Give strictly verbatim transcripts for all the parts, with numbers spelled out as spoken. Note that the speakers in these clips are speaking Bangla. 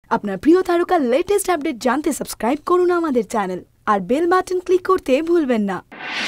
আপনার প্রিয় তারকার লেটেস্ট আপডেট জানতে সাবস্ক্রাইব করুন আমাদের চ্যানেল আর বেল বাটন ক্লিক করতে ভুলবেন না।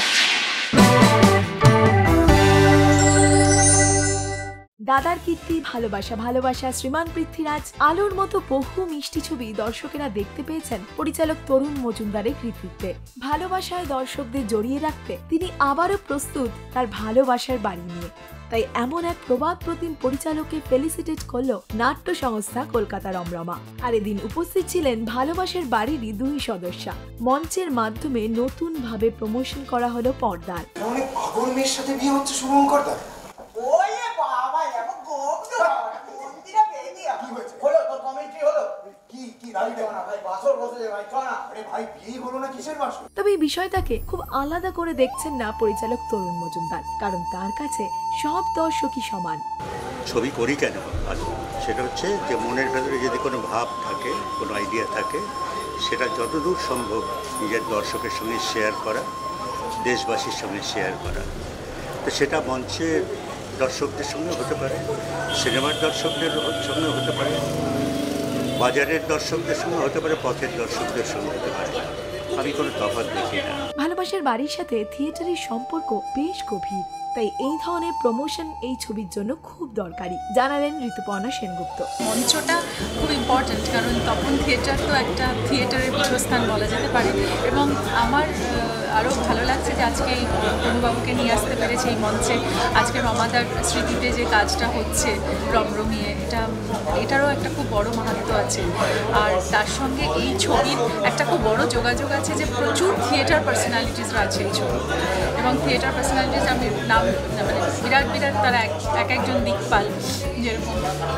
দাদার কীর্তি, ভালোবাসা ভালোবাসা, শ্রীমান পৃথ্বীরাজ, আলোর মতো বহু মিষ্টি ছবি দর্শকেরা দেখতে পেয়েছেন পরিচালক তরুণ মজুমদারের কৃতিত্বে। ভালোবাসায় দর্শকদের জড়িয়ে রাখতে তিনি আবারও প্রস্তুত তার ভালোবাসার বাড়ি নিয়ে। তাই এমন এক প্রবাদ প্রতিম পরিচালককে ফেলিসিটেট করল নাট্য সংস্থা কলকাতা রমরমা। আর এদিন উপস্থিত ছিলেন ভালোবাসার বাড়িরই দুই সদস্যা। মঞ্চের মাধ্যমে নতুন ভাবে প্রমোশন করা হলো পর্দার। অনেক পাগল মেয়ের সাথে বিয়ে হচ্ছে শুভঙ্কর দা। ওরে বাবা, এমন গোপ না মন্দিরে বেরিয়ে কি হয়েছে? হলো তো কমেন্ট্রি হলো। কি কি রাজি দেব না ভাই, বাসর বসে ভাই চল না। আরে ভাই বিয়ে হলো না, কিসের বাসর? তবে এই বিষয়টাকে খুব আলাদা করে দেখছেন না পরিচালক তরুণ মজুমদার, কারণ তার কাছে সব দর্শকই সমান। ছবি করি কেন সেটা হচ্ছে যে মনের ভেতরে যদি কোনো ভাব থাকে, কোনো আইডিয়া থাকে, সেটা যতদূর সম্ভব নিজের দর্শকের সঙ্গে শেয়ার করা, দেশবাসীর সঙ্গে শেয়ার করা। তো সেটা মঞ্চের দর্শকদের সঙ্গে হতে পারে, সিনেমার দর্শকদের সঙ্গে হতে পারে, বাজারের দর্শকদের সঙ্গে হতে পারে, পথের দর্শকদের সঙ্গে হতে পারে। আমি কোনো তফাৎ দেখি না। ভালোবাসার বাড়ির সাথে থিয়েটারের সম্পর্ক বেশ গভীর, তাই এই ধরনের প্রমোশন এই ছবির জন্য খুব দরকারি, জানালেন ঋতুপর্ণা সেনগুপ্ত। মঞ্চটা খুব ইম্পর্ট্যান্ট, কারণ তখন থিয়েটার তো একটা থিয়েটারের পীঠস্থান বলা যেতে পারে। এবং আমার আরও ভালো লাগছে যে আজকে এই তনুবাবুকে নিয়ে আসতে পেরেছে এই মঞ্চে। আজকে রমাদার স্মৃতিতে যে কাজটা হচ্ছে রমরমিয়ে, এটা এটারও একটা খুব বড় মাহাত্ম্য আছে। আর তার সঙ্গে এই ছবির একটা খুব বড় যোগাযোগ আছে যে প্রচুর থিয়েটার পার্সোনালিটিসরা আছে এই ছবি। এবং থিয়েটার পার্সোনালিটিস আমি নাম মানে বিরাট বিরাট তারা এক একজন দিকপাল, যেরকম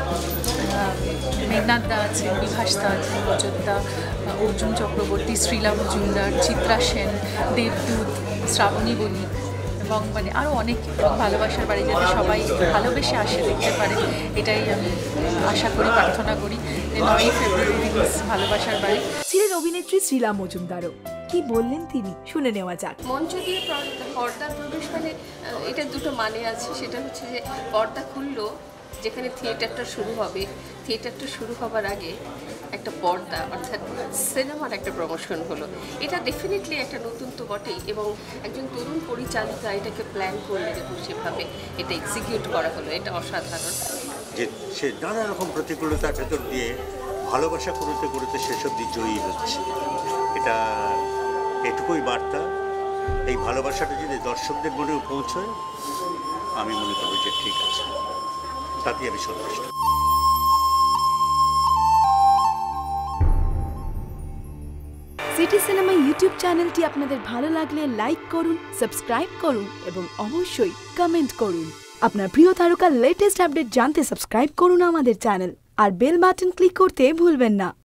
মেঘনাথ দা আছে, বিভাস দা আছে, অযোধ্যা, অর্জুন চক্রবর্তী, শ্রীলা মজুমদার, চিত্রা সেন, দেবদূত, শ্রাবণী বলি এবং মানে আরও অনেক। ভালোবাসার বাড়ি যাতে সবাই ভালোবেসে আসে দেখতে পারে, এটাই আমি আশা করি, প্রার্থনা করি। নয়ই ফেব্রুয়ারি রিলিজ ভালোবাসার বাড়ি। ছিলেন অভিনেত্রী শ্রীলা মজুমদারও। কি বললেন তিনি, শুনে নেওয়া যাক। মঞ্চ দিয়ে পর্দার প্রবেশ মানে এটা দুটো মানে আছে। সেটা হচ্ছে যে পর্দা খুললো, যেখানে থিয়েটারটা শুরু হবে, থিয়েটারটা শুরু হবার আগে একটা পর্দা অর্থাৎ সিনেমার একটা প্রমোশন হলো। এটা ডেফিনেটলি একটা নতুন তো বটেই, এবং একজন তরুণ পরিচালিকা এটাকে প্ল্যান করলেন এবং সেভাবে এটা এক্সিকিউট করা হলো, এটা অসাধারণ। যে সে নানা রকম প্রতিকূলতার ভেতর দিয়ে ভালোবাসা করতে করতে সেসব দিয়ে জয়ী হচ্ছে, এটা এটুকুই বার্তা। এই ভালোবাসাটা যদি দর্শকদের মনেও পৌঁছয়, আমি মনে করব যে ঠিক আছে, তাতেই আমি সন্তুষ্ট। সিটি সিনেমা ইউটিউব চ্যানেলটি আপনাদের ভালো লাগলে লাইক করুন, সাবস্ক্রাইব করুন এবং অবশ্যই কমেন্ট করুন। আপনার প্রিয় তারকার লেটেস্ট আপডেট জানতে সাবস্ক্রাইব করুন আমাদের চ্যানেল আর বেল বাটন ক্লিক করতে ভুলবেন না।